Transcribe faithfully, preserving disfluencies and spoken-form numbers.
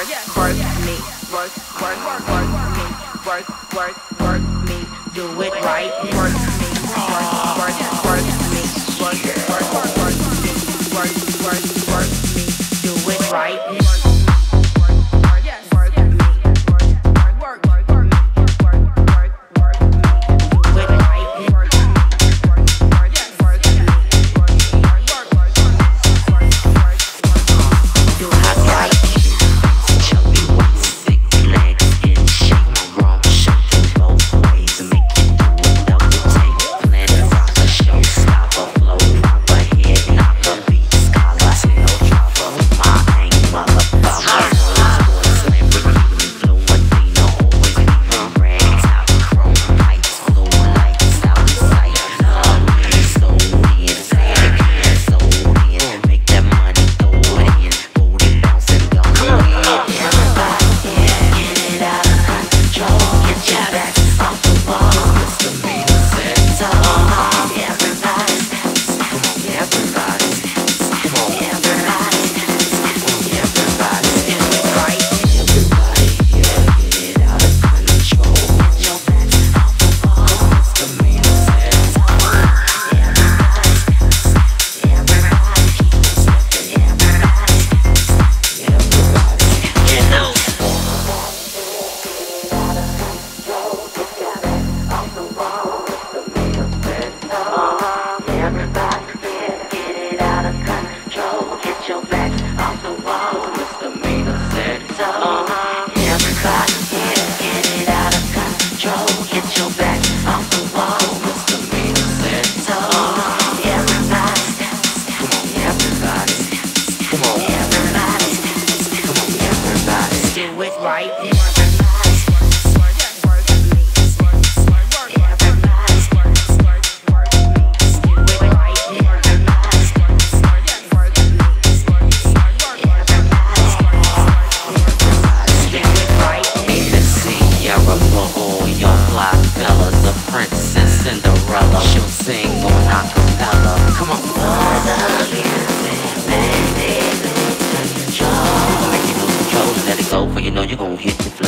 work, work me, work, work, work me, work, work, work me, do it right, work me, work, work, work me, work, work, work me, work, work, work me, do it right. You know you're gonna hit the floor.